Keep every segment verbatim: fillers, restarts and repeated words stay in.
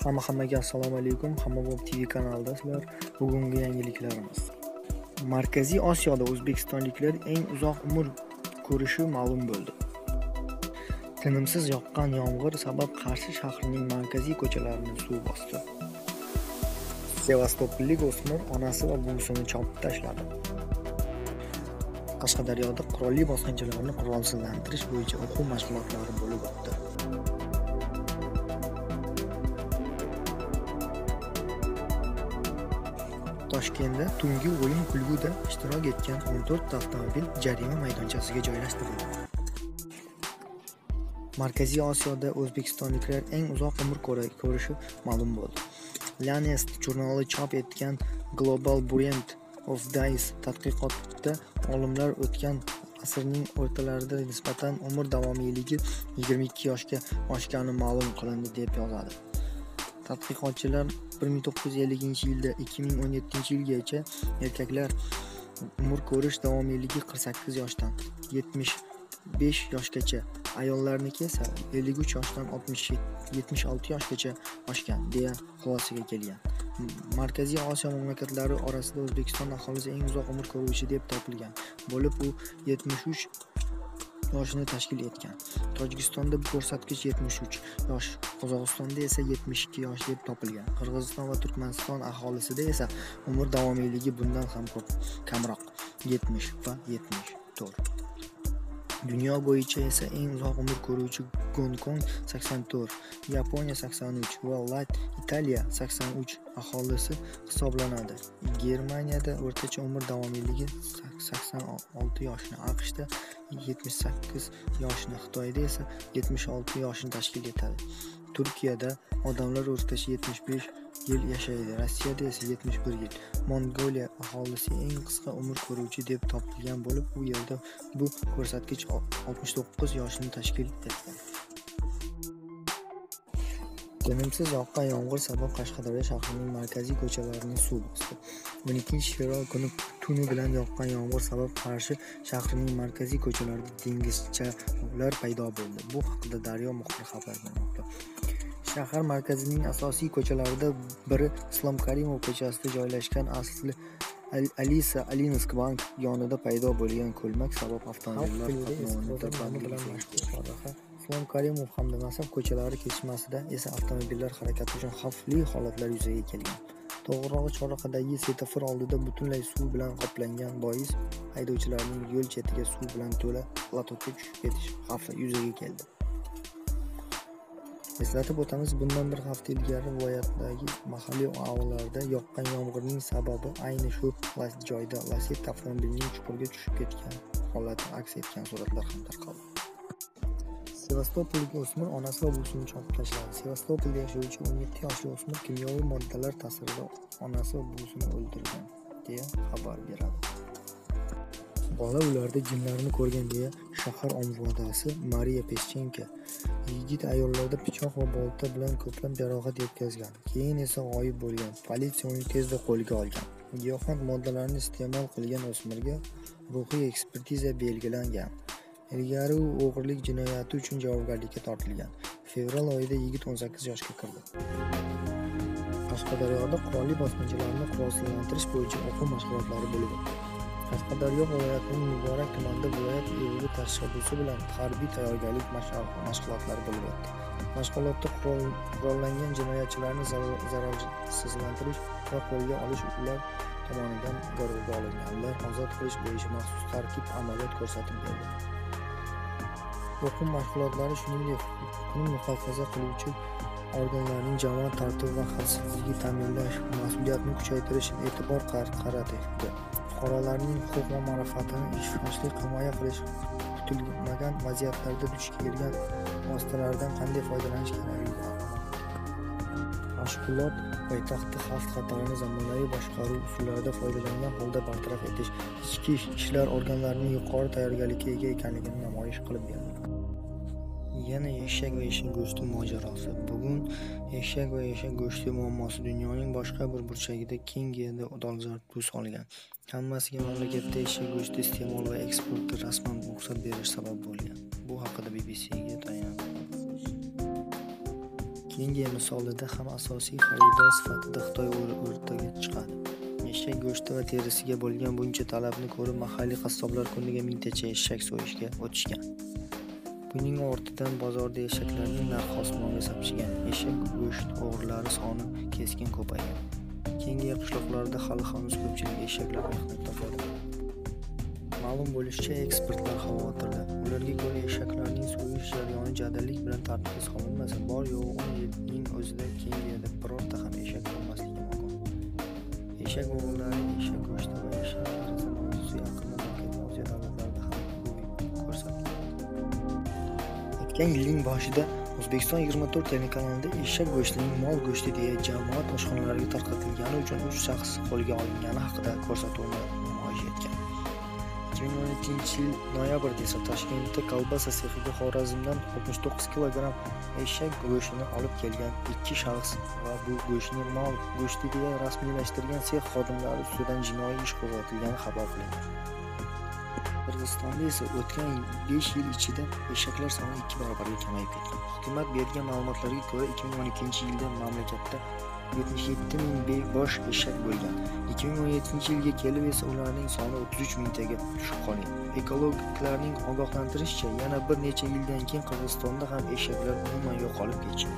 Hamma hammaga assalomu alaykum. Hammabop T V kanalidasizlar. Bugungi yangiliklarimiz. Markaziy Osiyoda o'zbekistonliklar eng uzoq umr ko'rishi ma'lum bo'ldi. Tinimsiz yoqqan yomg'ir sabab Qarshi shahrining markaziy ko'chalarini suv bosdi. Sevastopollik o'smir onasi va buvisini chopib tashladi. Qashqadaryoda qurolli bosqinchilarni qurolsizlantirish bo'yicha o'quv mashg'ulotlari bo'lib o'tdi. Toshkentda tungi o'yin kulguda ishtirok etgan o'n to'rtta avtomobil jarima maydonchasiga joylashtirildi. Markaziy Osiyoda o'zbekistonliklar eng uzoq umr ko'rishi ma'lum bo'ldi. Lancet jurnali chop etgan Global Burden of Disease tadqiqotida olimlar o'tgan asrning o'rtalarida nisbatan umr davomiyligi yigirma ikki yoshga oshgani ma'lum qilindi deb yozadi. Tadqiqotchilar bir ming to'qqiz yuz ellinchi yilda ikki ming o'n yettinchi yilgacha erkaklar umr ko'rish davomiyligi qirq sakkiz yoshdan yetmish besh yoshgacha, ayollarniki esa ellik uch yoshdan yetmish olti yoshgacha oshgan deya xulosaga kelgan. Markaziy Osiyo mamlakatlari orasida O'zbekiston aholisi eng uzoq umr ko'ruvchi deb topilgan bo'lib, u yetmish uch yoshni tashkil etgan. Tojikistonda bu ko'rsatkich yetmish uch yosh, Qozog'istonda esa yetmish ikki yosh deb topilgan. Qirg'iziston va Turkmaniston aholisida esa umr davomiyligi bundan ham ko'p, kamroq, yetmish va yetmish to'rt. Dunyo bo'yicha esa eng uzoq umr ko'ruvchi Gonkong sakson to'rt, Yaponiya sakson uch va Italiya sakson uch aholisi hisoblanadi. Germaniyada o'rtacha umr davomiyligi sakson olti yoshni, AQShda yetmish sakkiz yoshni, Xitoyda esa yetmish olti yoshni tashkil etadi. Turkiyada odamlar o'rtacha yetmish besh yil yashaydi, Rossiyada esa yetmish bir yil. Mongoliya aholisi eng qisqa umr ko'ruvchi deb topilgan bo'lib, u yerda bu ko'rsatkich oltmish to'qqiz yoshni tashkil etgan. Tinimsiz yoqqan yomg'ir sabab Qashqadaryo shahrining markaziy ko'chalarini suv bosdi. o'n ikkinchi fevral kuni tuni bilan yoqqan yomg'ir sabab Qarshi shahrining markaziy ko'chalarida dengizchalar paydo bo'ldi. Bu haqida Daryo muxbiri xabar bermoqda. Shahar markazining asosiy ko'chalaridan biri Islom Karimov ko'chasida joylashgan asli Alisa Alinsk bank yonida paydo bo'lgan ko'lmak sabab avtomobillar qatnovi Islom Karimov hamda Nasaf ko'chalari kesishmasida esa avtomobillar harakati uchun xavfli holatlar yuzaga kelgan. To'g'rirog'i Chorrahadagi svetofor oldida butunlay suv bilan qoplangan bois haydovchilarning yo'l chetiga suv bilan to'la lotokka tushib ketish xavfi yuzaga keldi. Eslatib o'tamiz, bundan bir hafta ilgari viloyatdagi mahalliy ovullarda yoqqan yomg'irning sababi ayni shu joyda Lacetti avtomobilining chuqurga tushib ketgan holati aks etgan suratlar ham tarqaldi. Sevastopollik o'smir onasi va buvisini chopib tashladi. Sevastopolda yashovchi o'n yetti yoshli o'smir kimyoviy moddalar ta'sirida onasi va buvisini o'ldirgan deya xabar beradi. Bola ularda jinlarni ko'rgan deya shahar ombudasi Mariya Peschenko yigit ayollarda pichoq va bolta bilan ko'plab jarohat yetkazgan, keyin esa g'oyib bo'lgan. Politsiya uni tezda qo'lga olgan. Giyohvand moddalarni iste'mol qilgan o'smirga ruhiy ekspertiza belgilangan. Ilgari u o'g'irlik jinoyati uchun javobgarlikka tortilgan. Fevral oyida yigit o'n sakkiz yoshga kirdi. Qashqadaryoda qurolli bosqinchilarni qurolsizlantirish bo'yicha o'quv mashg'ulotlari bo'lib o'tdi. Qashqadaryo viloyatining Muborak tumanida viloyat e'ligi tashabbusi bilan harbiy tayyorgarlik mashg'ulotlari bo'lib o'tdi. Mashg'ulotda qurollangan jinoyatchilarni zararsizlantirish va qo'lga olish ular tomonidan garovga olingan, ular ozod qilish bo'yicha maxsus tarkib amaliyot ko'rsatib berdi. O'quv mashg'ulotlari shuningdek, huquqni muhofaza qiluvchi organlarning jamoat tartibi va xavfsizligini ta'minlash, mas'uliyatni kuchaytirish e'tibor qaratdi. Fuqarolarning huquq va manfaatini ishonchli himoya qilish, kutilmagan vaziyatlarda duch kelgan vositalardan qanday foydalanish kerakligi. Mashg'ulot poytaxtda xavf-xatarni zamonaviy boshqaruv usullaridan foydalangan holda bartaraf etish, ichki ishlar organlarining yuqori tayyorgarlikka ega ekanligini namoyish qilib berdi. Yana eshak va eshak go'shti mojarosi. Bugun eshak va eshak go'shti muammosi dunyoning boshqa bir burchagida keng dolzarb tus olgan. Hammasiga mamlakatda eshak go'shti iste'mol va eksporti rasman ruxsat berish sabab bo'lgan. Bu haqida B B C ga tayanib Keyingi misolida ham asosiy xaridor sifatida Xitoy o'rtaga chiqadi. Eshak go'shti va terisiga bo'lgan buncha talabni ko'rib, mahalliy qassoblar kuniga mingtacha eshak so'yishga o'tishgan. Buning ortidan bozorda eshaklarning narxi osmonga sapchigan. Eshak go'sht o'g'rilari soni keskin ko'paygan. Keyingi qishloqlarda hali hanuz ko'pchilik eshaklar mehnat topadi. Ma'lum bo'lishicha, ekspertlar xavotirda. Ularga ko'ra, eshaklarning so'yish jarayoni jadallik bilan tartibga solinmasa, bor yo'g'i o'n yilning o'zida Keniyada birorta ham eshak bo'lmasligi mumkin. Eshak o'g'illari, eshak go'shti va eshak terisi mavzusi yaqinda Markaziy Osiyo davlatlarida ham ko'rsatilgan. O'tgan yilning boshida O'zbekiston yigirma to'rt telekanalida eshak go'shtining mol go'shti deya jamoat oshxonalariga tarqatilgani uchun uch shaxs qo'lga olingani haqida ko'rsatuvni namoyish etgan. ikki ming o'n ikkinchi yil noyabrda esa Toshkentda kolbasa sexiga Xorazmdan oltmish to'qqiz kilogramm eshak go'shtini olib kelgan ikki shaxs va bu go'shtni mol go'shti deya rasmiylashtirgan sex xodimlari ustidan jinoiy ish qo'zg'atilgani xabar qilingan. Qirg'izistonda esa o'tgan besh yil ichida eshaklar soni ikki barobarga kamayib ketgan. Hukumat bergan ma'lumotlarga ko'ra, ikki ming o'n ikkinchi yilda mamlakatda yetmish yetti ming bosh eshak bo'lgan. ikki ming o'n yettinchi yilga kelib esa ularning soni o'ttiz uch mingtaga tushib qolgan. Ekologlarning ogohlantirishicha, yana bir necha yildan keyin Qirg'izistonda ham eshaklar umuman yo'qolib ketishi.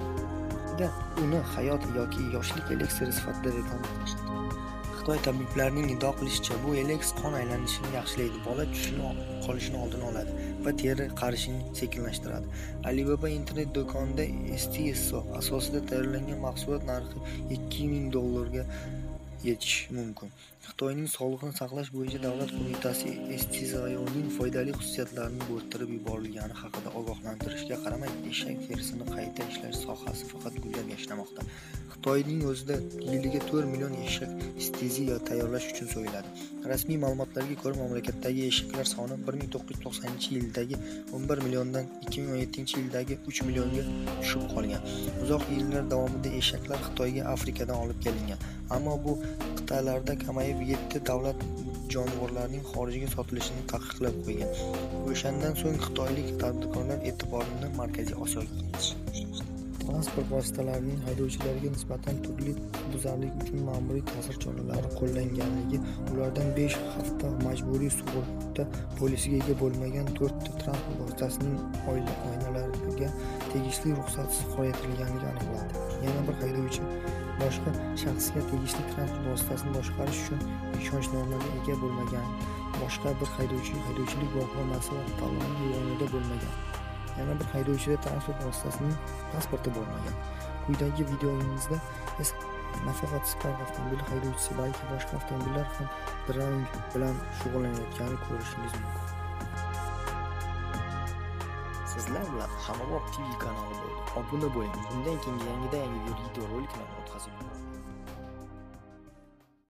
Uni hayot yoki yoshlik elektri sifatida reklama qilishdi. Xitoy tabiblarining iddio qilishicha, bu eleks qon aylanishini yaxshilaydi, bola tushini qolishini oldini oladi va teri qarishini sekinlashtiradi. Alibaba internet do'konida Estiso asosida tayyorlangan mahsulot narxi ikki ming dollarga yetishi mumkin. Xitoyning Sog'liqni saqlash bo'yicha davlat qo'mitasi Estisoning foydali xususiyatlarini bo'rttirib yuborilgani haqida ogohlantirishga qaramay, eshak terisini qayta ishlash sohasi faqat gullab yashnamoqda. Xitoyning o'zida yiliga to'rt million eshak steziya tayyorlash uchun so'yiladi. Rasmiy ma'lumotlarga ko'ra, mamlakatdagi eshaklar soni bir ming to'qqiz yuz to'qsoninchi yildagi o'n bir milliondan ikki ming o'n yettinchi yildagi uch millionga tushib qolgan. Uzoq yillar davomida eshaklar Xitoyga Afrikadan olib kelingan, ammo bu qit'alarda kamayib yetti davlat jonivorlarning xorijga sotilishini taqiqlab qo'ygan. O'shandan so'ng xitoylik tadbirkorlar e'tiborini Markaziy Osiyoga qaratishdi. Transport vositalarining haydovchilariga nisbatan turli huquqbuzarlik uchun ma'muriy ta'sir choralari qo'llanganligi, ulardan besh hafta majburiy sug'urta polisiga ega bo'lmagan to'rtta transport vositasining oynalariga tegishli ruxsatsiz qoldirilganligi aniqlandi. Yana bir haydovchi boshqa shaxsga tegishli transport vositasini boshqarish uchun ishonchnomaga ega bo'lmagan, boshqa bir haydovchi haydovchilik guvohnomasi va talon yonida bo'lmagan. Yana bir haydovchida transport vositasining pasporti bo'lmagan. Quyidagi videomizda esa nafaqat Spark avtomobili haydovchisi, balki boshqa avtomobillar ham drang bilan shug'ullanayotganini ko'rishingiz mumkin. Sizlar bilan Hammabop T V kanali bo'ldi. Obuna bo'ling. Bundan keyingi yangidan yangi video roliklarni o'tkazib boraman.